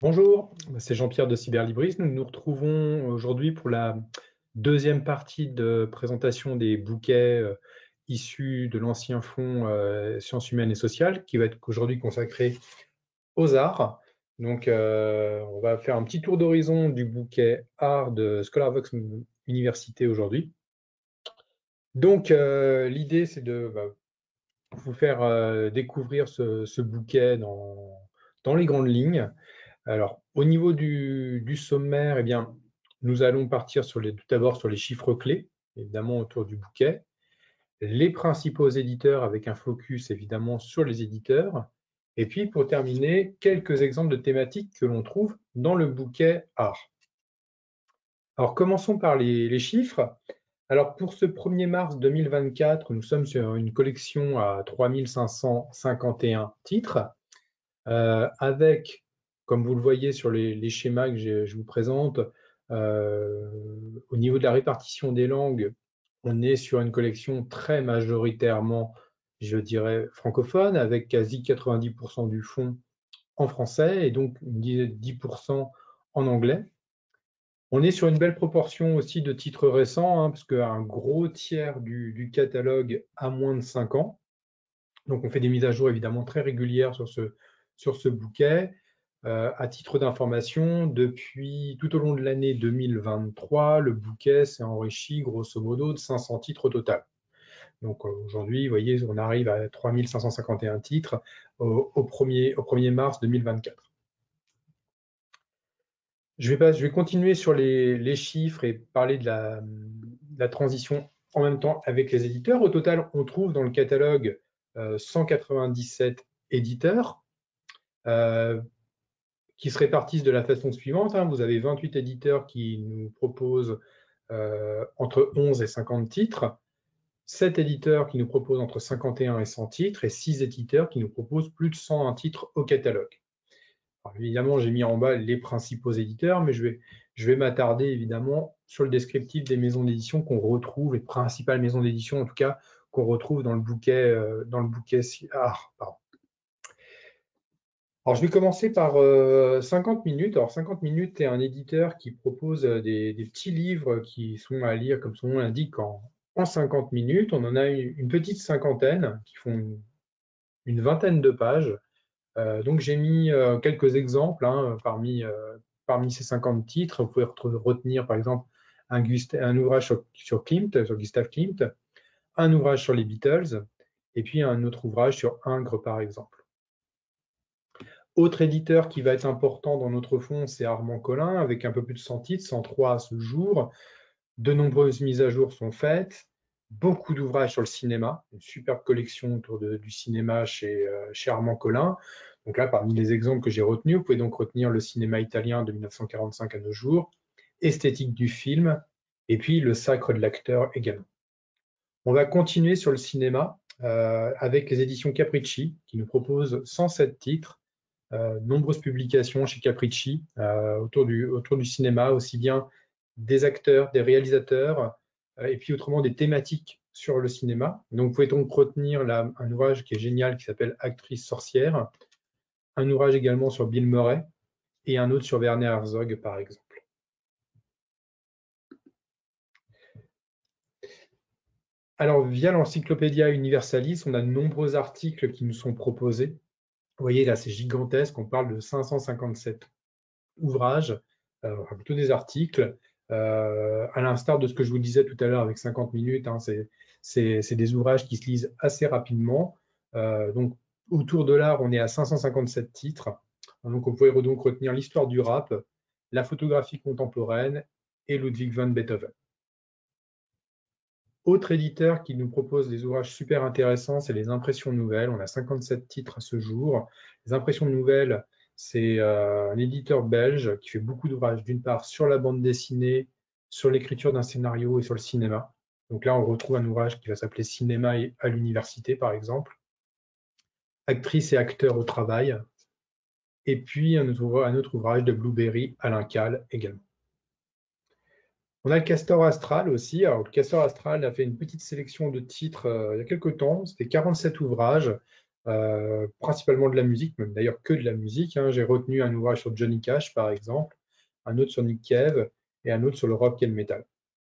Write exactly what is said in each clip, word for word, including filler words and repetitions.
Bonjour, c'est Jean-Pierre de Cyberlibris. Nous nous retrouvons aujourd'hui pour la deuxième partie de présentation des bouquets euh, issus de l'ancien fonds euh, Sciences humaines et sociales, qui va être aujourd'hui consacré aux arts. Donc, euh, on va faire un petit tour d'horizon du bouquet art de Scholarvox Université aujourd'hui. Donc, euh, l'idée, c'est de bah, vous faire euh, découvrir ce, ce bouquet dans, dans les grandes lignes. Alors, au niveau du, du sommaire, eh bien, nous allons partir sur les, tout d'abord sur les chiffres clés, évidemment autour du bouquet, les principaux éditeurs avec un focus évidemment sur les éditeurs, et puis pour terminer, quelques exemples de thématiques que l'on trouve dans le bouquet art. Alors, commençons par les, les chiffres. Alors, pour ce premier mars deux mille vingt-quatre, nous sommes sur une collection à trois mille cinq cent cinquante et un titres, euh, avec, comme vous le voyez sur les, les schémas que je, je vous présente, euh, au niveau de la répartition des langues, on est sur une collection très majoritairement, je dirais, francophone, avec quasi quatre-vingt-dix pour cent du fonds en français et donc dix pour cent en anglais. On est sur une belle proportion aussi de titres récents, hein, parce qu'un gros tiers du, du catalogue a moins de cinq ans. Donc, on fait des mises à jour évidemment très régulières sur ce, sur ce bouquet. Euh, à titre d'information, depuis tout au long de l'année deux mille vingt-trois, le bouquet s'est enrichi grosso modo de cinq cents titres au total. Donc euh, aujourd'hui, vous voyez, on arrive à trois mille cinq cent cinquante et un titres au, au, premier, au premier mars deux mille vingt-quatre. Je vais, pas, je vais continuer sur les, les chiffres et parler de la, de la transition en même temps avec les éditeurs. Au total, on trouve dans le catalogue euh, cent quatre-vingt-dix-sept éditeurs euh, qui se répartissent de la façon suivante. Hein. Vous avez vingt-huit éditeurs qui nous proposent euh, entre onze et cinquante titres, sept éditeurs qui nous proposent entre cinquante et un et cent titres, et six éditeurs qui nous proposent plus de cent un titres au catalogue. Alors, évidemment, j'ai mis en bas les principaux éditeurs, mais je vais, je vais m'attarder évidemment sur le descriptif des maisons d'édition qu'on retrouve, les principales maisons d'édition en tout cas, qu'on retrouve dans le bouquet, euh, dans le bouquet art. Pardon. Alors, je vais commencer par euh, cinquante minutes. Alors, cinquante minutes est un éditeur qui propose des, des petits livres qui sont à lire, comme son nom l'indique, en, en cinquante minutes. On en a une, une petite cinquantaine qui font une, une vingtaine de pages. Euh, donc, j'ai mis euh, quelques exemples hein, parmi, euh, parmi ces cinquante titres. Vous pouvez retenir, par exemple, un, un ouvrage sur, sur Klimt, sur Gustav Klimt, un ouvrage sur les Beatles, et puis un autre ouvrage sur Ingres, par exemple. Autre éditeur qui va être important dans notre fonds, c'est Armand Collin, avec un peu plus de cent titres, cent trois à ce jour. De nombreuses mises à jour sont faites. Beaucoup d'ouvrages sur le cinéma, une superbe collection autour de, du cinéma chez, euh, chez Armand Collin. Donc là, parmi les exemples que j'ai retenus, vous pouvez donc retenir le cinéma italien de mille neuf cent quarante-cinq à nos jours, esthétique du film, et puis le sacre de l'acteur également. On va continuer sur le cinéma euh, avec les éditions Capricci, qui nous proposent cent sept titres, euh, nombreuses publications chez Capricci euh, autour, du, autour du cinéma, aussi bien des acteurs, des réalisateurs, euh, et puis autrement des thématiques sur le cinéma. Donc vous pouvez donc retenir là, un ouvrage qui est génial qui s'appelle Actrice sorcière, un ouvrage également sur Bill Murray et un autre sur Werner Herzog par exemple. Alors via l'Encyclopédia Universalis, on a de nombreux articles qui nous sont proposés. Vous voyez là, c'est gigantesque, on parle de cinq cent cinquante-sept ouvrages, euh, enfin plutôt des articles, euh, à l'instar de ce que je vous disais tout à l'heure avec cinquante minutes, hein, c'est des ouvrages qui se lisent assez rapidement. Euh, donc, autour de l'art, on est à cinq cent cinquante-sept titres. Donc, on pourrait donc retenir l'histoire du rap, la photographie contemporaine et Ludwig van Beethoven. Autre éditeur qui nous propose des ouvrages super intéressants, c'est les Impressions Nouvelles. On a cinquante-sept titres à ce jour. Les Impressions Nouvelles, c'est euh, un éditeur belge qui fait beaucoup d'ouvrages, d'une part sur la bande dessinée, sur l'écriture d'un scénario et sur le cinéma. Donc là, on retrouve un ouvrage qui va s'appeler Cinéma à l'université, par exemple. Actrice et acteur au travail. Et puis un autre, un autre ouvrage de Blueberry, Alain Cal également. On a le Castor Astral aussi. Alors, le Castor Astral a fait une petite sélection de titres euh, il y a quelques temps. C'était quarante-sept ouvrages. euh, principalement de la musique, même d'ailleurs que de la musique, hein. J'ai retenu un ouvrage sur Johnny Cash, par exemple, un autre sur Nick Cave et un autre sur le rock et le metal.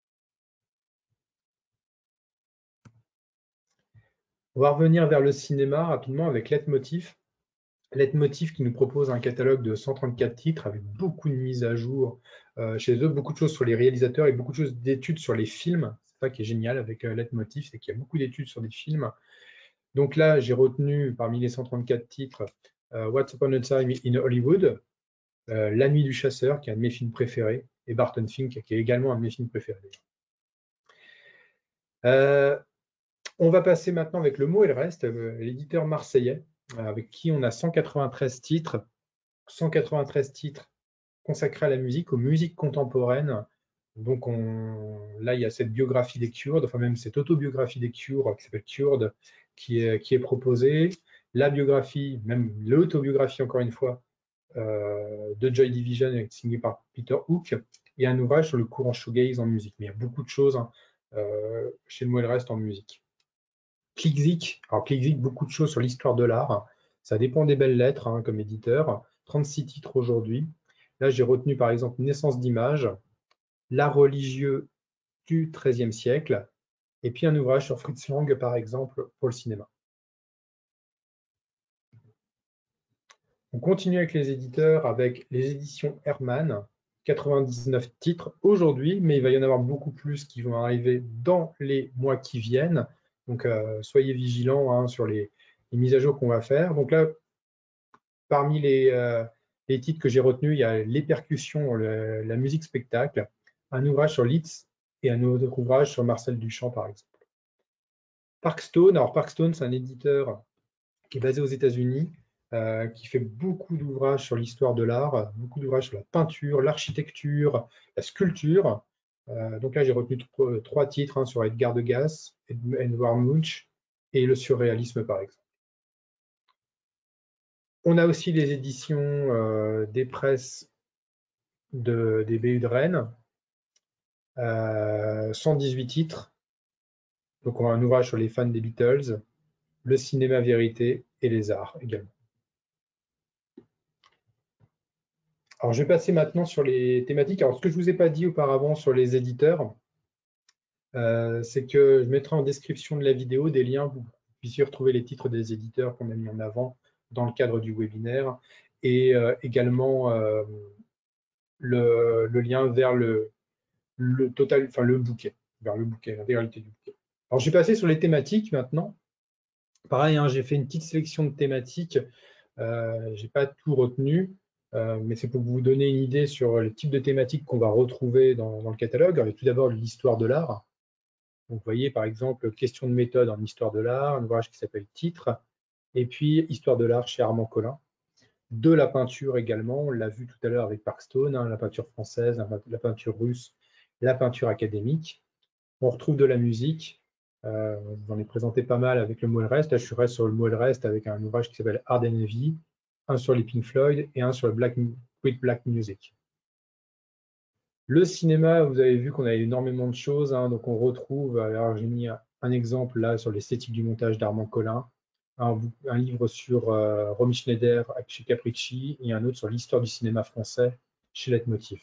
On va revenir vers le cinéma rapidement avec Leitmotiv. Leitmotiv qui nous propose un catalogue de cent trente-quatre titres avec beaucoup de mises à jour euh, chez eux, beaucoup de choses sur les réalisateurs et beaucoup de choses d'études sur les films. C'est ça qui est génial avec euh, Leitmotiv, c'est qu'il y a beaucoup d'études sur des films. Donc là, j'ai retenu parmi les cent trente-quatre titres euh, Once Upon a Time in Hollywood, euh, La Nuit du Chasseur, qui est un de mes films préférés, et Barton Fink, qui est également un de mes films préférés. Euh, on va passer maintenant avec Le Mot et le Reste, euh, l'éditeur marseillais, euh, avec qui on a cent quatre-vingt-treize titres, cent quatre-vingt-treize titres consacrés à la musique, aux musiques contemporaines. Donc on, là, il y a cette biographie des Kurdes, enfin même cette autobiographie des Kurdes qui s'appelle Kurdes, qui est, qui est proposée. La biographie, même l'autobiographie encore une fois, euh, de Joy Division, signée par Peter Hook, et un ouvrage sur le courant shoegaze en musique. Mais il y a beaucoup de choses hein, euh, chez Le Mot et le Reste en musique. Clickzic, alors Clickzic, beaucoup de choses sur l'histoire de l'art. Ça dépend des belles lettres hein, comme éditeur. trente-six titres aujourd'hui. Là, j'ai retenu par exemple Naissance d'images, L'art religieux du treizième siècle, et puis un ouvrage sur Fritz Lang, par exemple, pour le cinéma. On continue avec les éditeurs, avec les éditions Hermann, quatre-vingt-dix-neuf titres aujourd'hui, mais il va y en avoir beaucoup plus qui vont arriver dans les mois qui viennent. Donc, euh, soyez vigilants hein, sur les, les mises à jour qu'on va faire. Donc là, parmi les, euh, les titres que j'ai retenus, il y a les percussions, le, la musique spectacle, un ouvrage sur Liszt et un autre ouvrage sur Marcel Duchamp, par exemple. Parkstone, alors Parkstone, c'est un éditeur qui est basé aux États-Unis, euh, qui fait beaucoup d'ouvrages sur l'histoire de l'art, beaucoup d'ouvrages sur la peinture, l'architecture, la sculpture. Euh, donc là, j'ai retenu trois, trois titres hein, sur Edgar Degas, Edvard Munch et le surréalisme, par exemple. On a aussi les éditions euh, des presses de, des B U de Rennes, euh, cent dix-huit titres. Donc on a un ouvrage sur les fans des Beatles, le cinéma vérité et les arts également. Alors, je vais passer maintenant sur les thématiques. Alors, ce que je ne vous ai pas dit auparavant sur les éditeurs, euh, c'est que je mettrai en description de la vidéo des liens pour que vous puissiez retrouver les titres des éditeurs qu'on a mis en avant dans le cadre du webinaire et euh, également euh, le, le lien vers le, le total, enfin le bouquet, vers le bouquet, l'intégralité du bouquet. Alors, je vais passer sur les thématiques maintenant. Pareil, hein, j'ai fait une petite sélection de thématiques. Euh, je n'ai pas tout retenu. Euh, mais c'est pour vous donner une idée sur le type de thématiques qu'on va retrouver dans, dans le catalogue. Alors, tout d'abord l'histoire de l'art. Donc, vous voyez, par exemple, question de méthode en histoire de l'art, un ouvrage qui s'appelle Titre, et puis Histoire de l'art chez Armand Collin. De la peinture également, on l'a vu tout à l'heure avec Parkstone, hein, la peinture française, la, la peinture russe, la peinture académique. On retrouve de la musique. Euh, j'en ai présenté pas mal avec Le Mot et le Reste. Là, je suis sur Le Mot et le Reste avec un ouvrage qui s'appelle Hard and Heavy, un sur les Pink Floyd et un sur le Black, Quit Black Music. Le cinéma, vous avez vu qu'on a énormément de choses, hein, donc on retrouve, alors j'ai mis un exemple là sur l'esthétique du montage d'Armand Collin, un, un livre sur euh, Romy Schneider chez Capricci et un autre sur l'histoire du cinéma français chez Leitmotiv.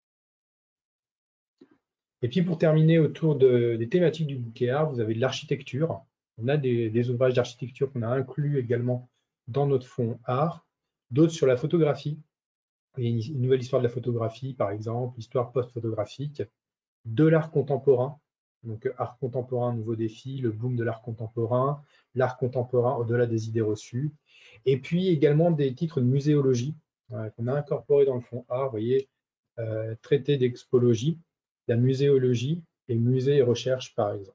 Et puis pour terminer autour de, des thématiques du bouquet art, vous avez de l'architecture. On a des, des ouvrages d'architecture qu'on a inclus également dans notre fonds art, d'autres sur la photographie. Il y a une, une nouvelle histoire de la photographie, par exemple, histoire post-photographique, de l'art contemporain, donc art contemporain, nouveau défi, le boom de l'art contemporain, l'art contemporain au-delà des idées reçues, et puis également des titres de muséologie euh, qu'on a incorporés dans le fonds art, vous voyez, euh, traité d'expologie, la muséologie et musée et recherche, par exemple.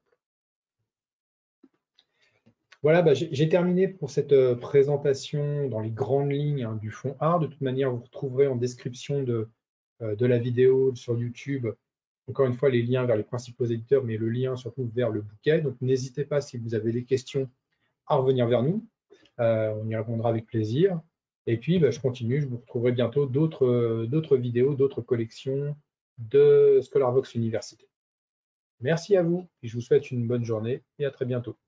Voilà, bah, j'ai terminé pour cette euh, présentation dans les grandes lignes hein, du fonds art. De toute manière, vous retrouverez en description de, euh, de la vidéo sur YouTube, encore une fois, les liens vers les principaux éditeurs, mais le lien surtout vers le bouquet. Donc, n'hésitez pas, si vous avez des questions, à revenir vers nous. Euh, on y répondra avec plaisir. Et puis, bah, je continue. Je vous retrouverai bientôt d'autres euh, d'autres vidéos, d'autres collections de ScholarVox Université. Merci à vous et je vous souhaite une bonne journée et à très bientôt.